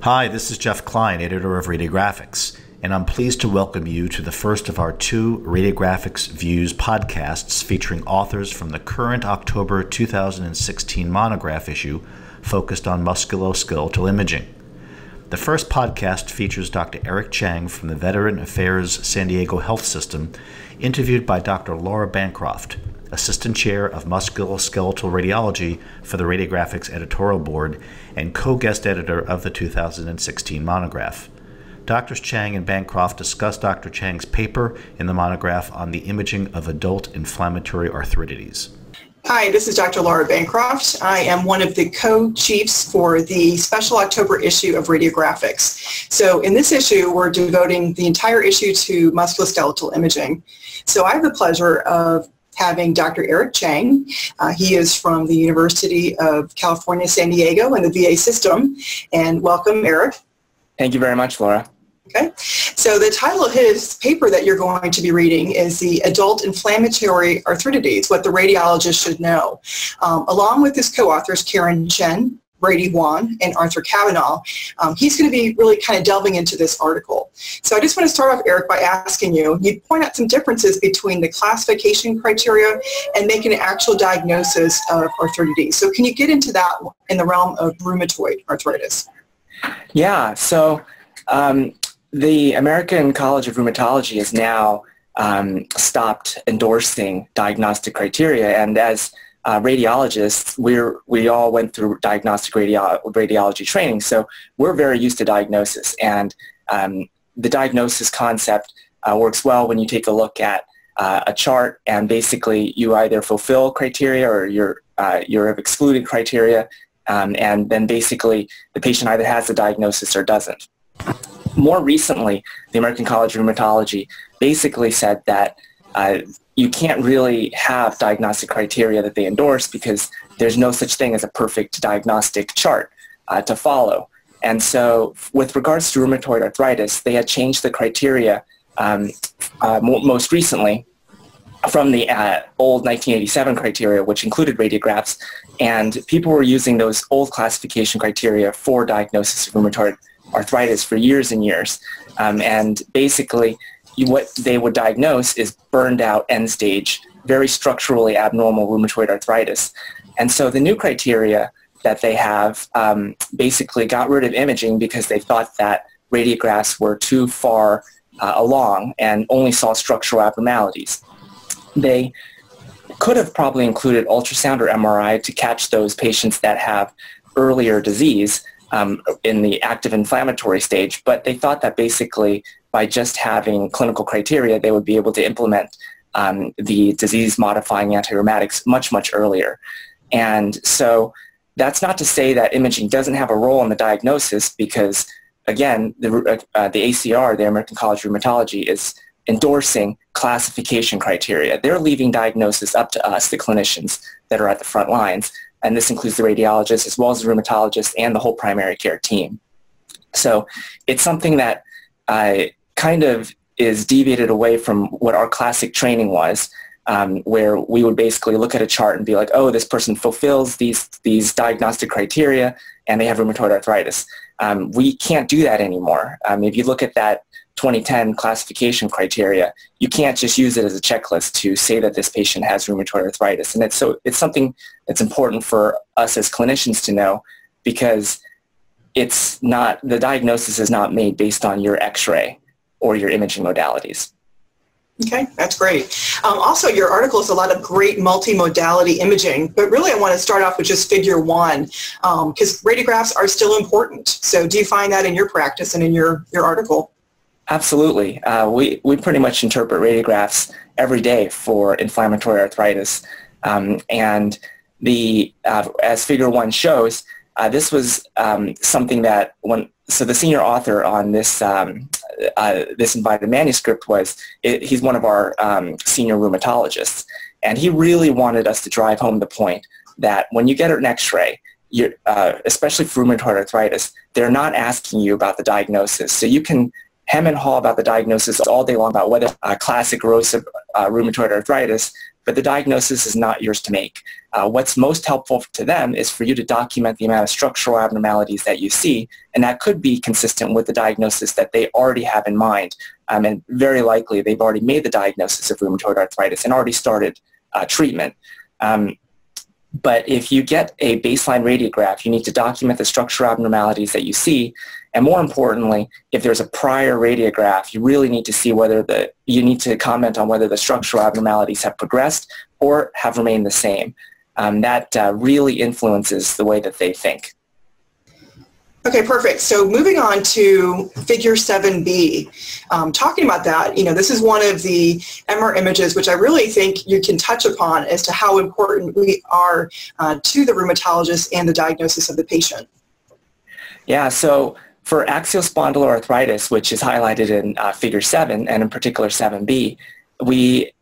Hi, this is Jeff Klein, editor of Radiographics, and I'm pleased to welcome you to the first of our two Radiographics Views podcasts featuring authors from the current October 2016 monograph issue focused on musculoskeletal imaging. The first podcast features Dr. Eric Chang from the Veteran Affairs San Diego Health System, interviewed by Dr. Laura Bancroft, Assistant Chair of Musculoskeletal Radiology for the Radiographics Editorial Board and co-guest editor of the 2016 monograph. Drs. Chang and Bancroft discuss Dr. Chang's paper in the monograph on the imaging of adult inflammatory arthritides. Hi, this is Dr. Laura Bancroft. I am one of the co-chiefs for the special October issue of Radiographics. So in this issue, we're devoting the entire issue to musculoskeletal imaging. So I have the pleasure of having Dr. Eric Chang. He is from the University of California, San Diego in the VA system. And welcome, Eric. Thank you very much, Laura. Okay, so the title of his paper that you're going to be reading is the Adult Inflammatory Arthritides, What the Radiologist Should Know. Along with his co-authors, Karen Chen, Brady Wan, and Arthur Cavanaugh, he's going to be really kind of delving into this article. So I just want to start off, Eric, by asking you point out some differences between the classification criteria and making an actual diagnosis of arthritis. So can you get into that in the realm of rheumatoid arthritis? Yeah, so the American College of Rheumatology has now stopped endorsing diagnostic criteria, and as radiologists, we all went through diagnostic radiology training, so we're very used to diagnosis. And the diagnosis concept works well when you take a look at a chart, and basically you either fulfill criteria or you're excluded criteria, and then basically the patient either has the diagnosis or doesn't. More recently, the American College of Rheumatology basically said that you can't really have diagnostic criteria that they endorse because there's no such thing as a perfect diagnostic chart to follow. And so with regards to rheumatoid arthritis, they had changed the criteria most recently from the old 1987 criteria, which included radiographs, and people were using those old classification criteria for diagnosis of rheumatoid arthritis for years and years. And basically, what they would diagnose is burned out end-stage, very structurally abnormal rheumatoid arthritis. And so the new criteria that they have basically got rid of imaging because they thought that radiographs were too far along and only saw structural abnormalities. They could have probably included ultrasound or MRI to catch those patients that have earlier disease in the active inflammatory stage, but they thought that basically by just having clinical criteria, they would be able to implement the disease-modifying antirheumatics much, much earlier. And so that's not to say that imaging doesn't have a role in the diagnosis because, again, the ACR, the American College of Rheumatology, is endorsing classification criteria. They're leaving diagnosis up to us, the clinicians that are at the front lines, and this includes the radiologists as well as the rheumatologists and the whole primary care team. So it's something that kind of is deviated away from what our classic training was, where we would basically look at a chart and be like, oh, this person fulfills these diagnostic criteria and they have rheumatoid arthritis. We can't do that anymore. If you look at that 2010 classification criteria, you can't just use it as a checklist to say that this patient has rheumatoid arthritis. And it's something that's important for us as clinicians to know because the diagnosis is not made based on your x-ray or your imaging modalities. Okay, that's great. Also, your article is a lot of great multimodality imaging, but really I want to start off with just figure one because radiographs are still important. So do you find that in your practice and in your article? Absolutely. We pretty much interpret radiographs every day for inflammatory arthritis. And as figure one shows, this was something that so the senior author on this invited manuscript he's one of our senior rheumatologists, and he really wanted us to drive home the point that when you get an x-ray, especially for rheumatoid arthritis, they're not asking you about the diagnosis. So you can hem and haw about the diagnosis all day long about whether classic erosive rheumatoid arthritis, but the diagnosis is not yours to make. What's most helpful to them is for you to document the amount of structural abnormalities that you see, and that could be consistent with the diagnosis that they already have in mind. And very likely they've already made the diagnosis of rheumatoid arthritis and already started treatment. But if you get a baseline radiograph, you need to document the structural abnormalities that you see, and more importantly, if there's a prior radiograph, you really need to see whether you need to comment on whether the structural abnormalities have progressed or have remained the same. That really influences the way that they think. Okay, perfect. So moving on to figure 7B, talking about that, this is one of the MR images which I really think you can touch upon as to how important we are to the rheumatologist and the diagnosis of the patient. Yeah, so for axial spondyloarthritis, which is highlighted in figure 7, and in particular 7B, we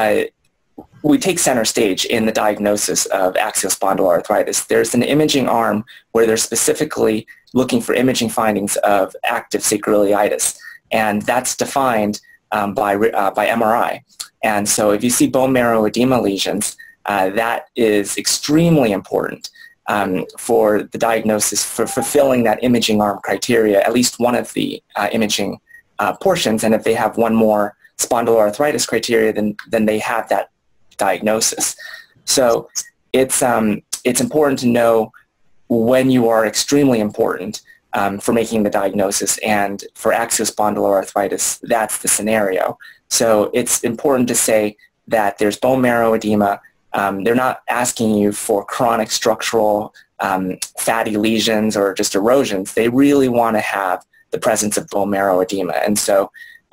take center stage in the diagnosis of axial spondyloarthritis. There's an imaging arm where they're specifically looking for imaging findings of active sacroiliitis, and that's defined by MRI. And so if you see bone marrow edema lesions, that is extremely important for the diagnosis, for fulfilling that imaging arm criteria, at least one of the imaging portions, and if they have one more spondyloarthritis criteria, then they have that diagnosis. So it's important to know when you are extremely important for making the diagnosis, and for axial spondyloarthritis, that's the scenario. So it's important to say that there's bone marrow edema. They're not asking you for chronic structural fatty lesions or just erosions. They really want to have the presence of bone marrow edema. And so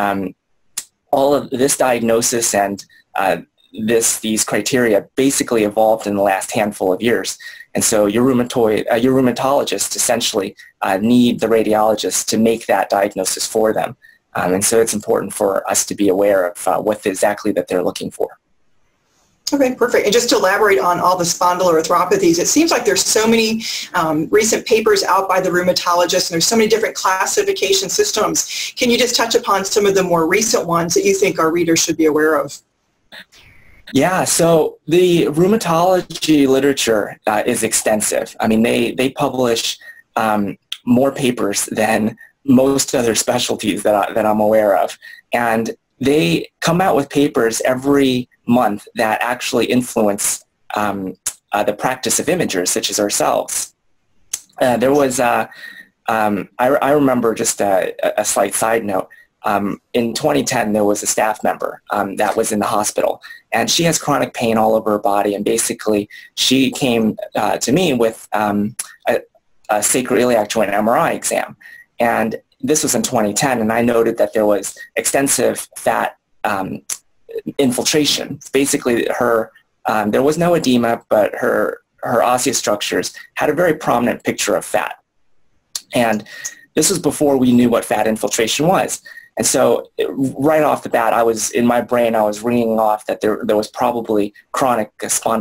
all of this diagnosis and these criteria basically evolved in the last handful of years. And so your rheumatologists essentially need the radiologist to make that diagnosis for them. And so it's important for us to be aware of what exactly that they're looking for. Okay, perfect. And just to elaborate on all the spondyloarthropathies, it seems like there's so many recent papers out by the rheumatologists, and there's so many different classification systems. Can you just touch upon some of the more recent ones that you think our readers should be aware of? Yeah, so the rheumatology literature is extensive. I mean, they publish more papers than most other specialties that I'm aware of. And they come out with papers every month that actually influence the practice of imagers, such as ourselves. There was, I remember just a slight side note, in 2010 there was a staff member that was in the hospital, and she has chronic pain all over her body, and basically she came to me with a sacroiliac joint MRI exam. And this was in 2010, and I noted that there was extensive fat infiltration. Basically, there was no edema, but her osseous structures had a very prominent picture of fat. And this was before we knew what fat infiltration was. And so right off the bat, I was ringing off that there was probably chronic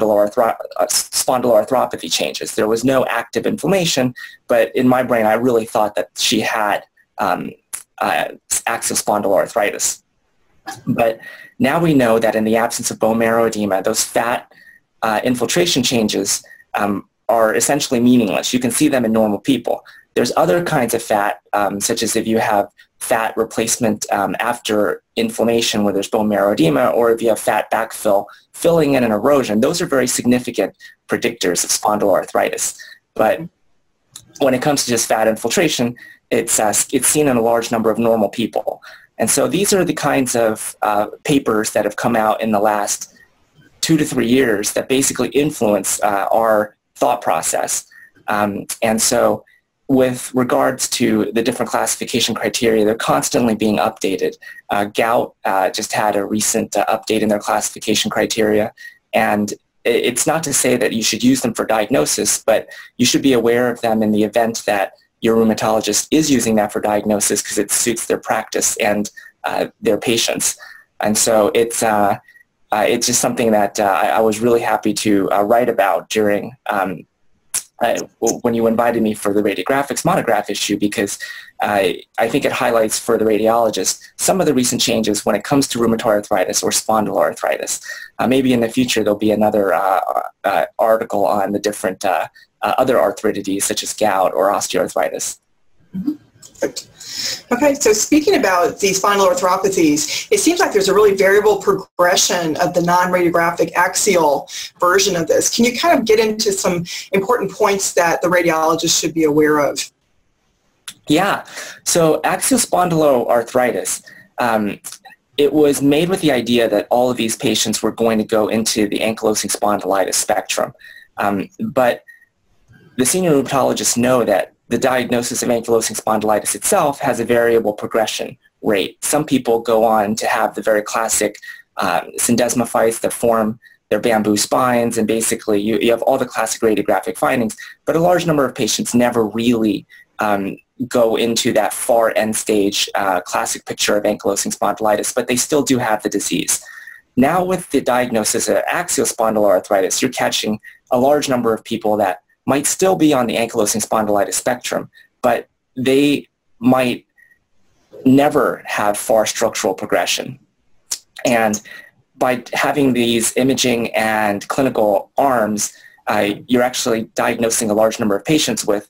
spondyloarthropathy changes. There was no active inflammation, but in my brain, I really thought that she had axial spondyloarthritis. But now we know that in the absence of bone marrow edema, those fat infiltration changes are essentially meaningless. You can see them in normal people. There's other kinds of fat, such as if you have fat replacement after inflammation where there's bone marrow edema, or if you have fat backfill filling in an erosion. Those are very significant predictors of spondyloarthritis. But when it comes to just fat infiltration, it's seen in a large number of normal people. And so these are the kinds of papers that have come out in the last 2 to 3 years that basically influence our thought process. And so with regards to the different classification criteria, they're constantly being updated. Gout just had a recent update in their classification criteria, and it's not to say that you should use them for diagnosis, but you should be aware of them in the event that your rheumatologist is using that for diagnosis, because it suits their practice and their patients. And so it's just something that I was really happy to write about during when you invited me for the Radiographics monograph issue, because I think it highlights for the radiologist some of the recent changes when it comes to rheumatoid arthritis or spondyloarthritis. Maybe in the future there'll be another article on the different other arthritides such as gout or osteoarthritis. Mm-hmm. Okay, so speaking about these spondyloarthropathies, it seems like there's a really variable progression of the non-radiographic axial version of this. Can you kind of get into some important points that the radiologist should be aware of? Yeah, so axial spondyloarthritis, it was made with the idea that all of these patients were going to go into the ankylosing spondylitis spectrum. But the senior rheumatologists know that the diagnosis of ankylosing spondylitis itself has a variable progression rate. Some people go on to have the very classic syndesmophytes that form their bamboo spines, and basically you have all the classic radiographic findings, but a large number of patients never really go into that far end stage classic picture of ankylosing spondylitis, but they still do have the disease. Now with the diagnosis of axial spondyloarthritis, you're catching a large number of people that might still be on the ankylosing spondylitis spectrum, but they might never have far structural progression. And by having these imaging and clinical arms, you're actually diagnosing a large number of patients with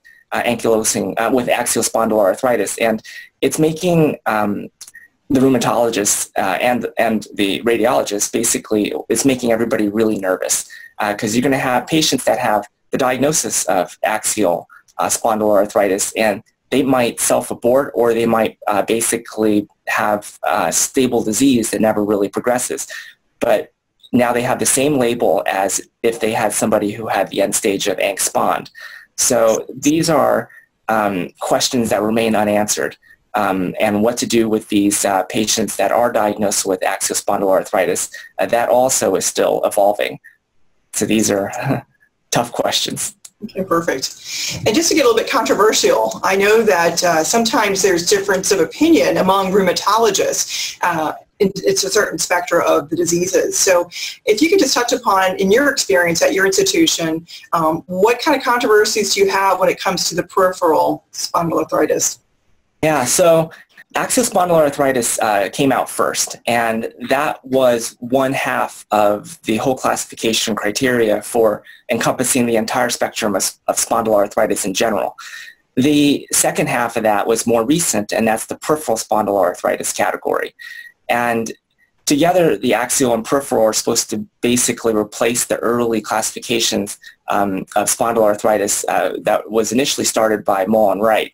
with axial spondyloarthritis, and it's making the rheumatologists and the radiologists, basically, it's making everybody really nervous, because you're going to have patients that have the diagnosis of axial spondyloarthritis, and they might self-abort, or they might basically have stable disease that never really progresses. But now they have the same label as if they had somebody who had the end stage of ank spond. So these are questions that remain unanswered, and what to do with these patients that are diagnosed with axial spondyloarthritis, that also is still evolving. So these are tough questions. Okay, perfect. And just to get a little bit controversial, I know that sometimes there's difference of opinion among rheumatologists. It's a certain spectrum of the diseases. So if you could just touch upon, in your experience at your institution, what kind of controversies do you have when it comes to the peripheral spondyloarthritis? Yeah, so axial spondyloarthritis came out first, and that was one half of the whole classification criteria for encompassing the entire spectrum of spondyloarthritis in general. The second half of that was more recent, and that's the peripheral spondyloarthritis category. And together, the axial and peripheral are supposed to basically replace the early classifications of spondyloarthritis that was initially started by Mull and Wright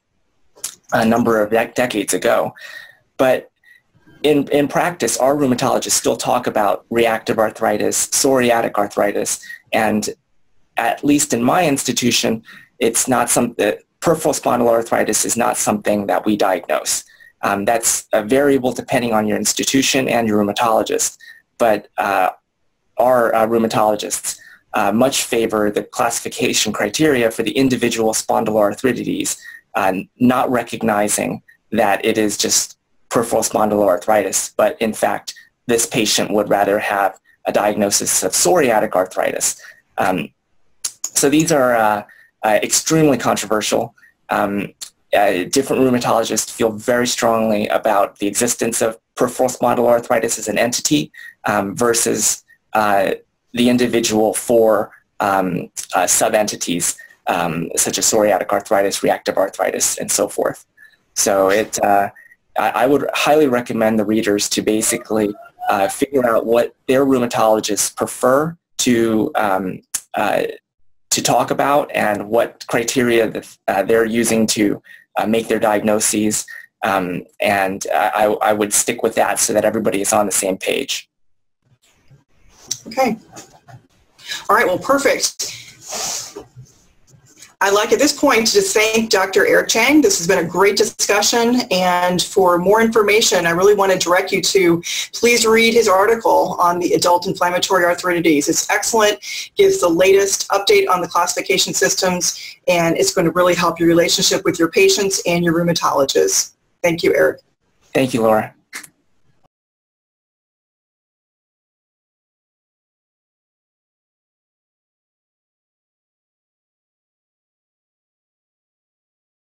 a number of decades ago. But in practice, our rheumatologists still talk about reactive arthritis, psoriatic arthritis, and at least in my institution, it's not peripheral spondyloarthritis is not something that we diagnose. That's a variable depending on your institution and your rheumatologist, but our rheumatologists much favor the classification criteria for the individual spondyloarthritides, not recognizing that it is just peripheral spondyloarthritis, but in fact, this patient would rather have a diagnosis of psoriatic arthritis. So these are extremely controversial. Different rheumatologists feel very strongly about the existence of peripheral spondyloarthritis as an entity versus the individual four sub-entities such as psoriatic arthritis, reactive arthritis, and so forth. So I would highly recommend the readers to basically figure out what their rheumatologists prefer to talk about and what criteria that they're using to make their diagnoses, and I would stick with that so that everybody is on the same page. Okay. All right, well, perfect. I'd like at this point to just thank Dr. Eric Chang. This has been a great discussion, and for more information, I really want to direct you to please read his article on the adult inflammatory arthritides. It's excellent, gives the latest update on the classification systems, and it's going to really help your relationship with your patients and your rheumatologists. Thank you, Eric. Thank you, Laura.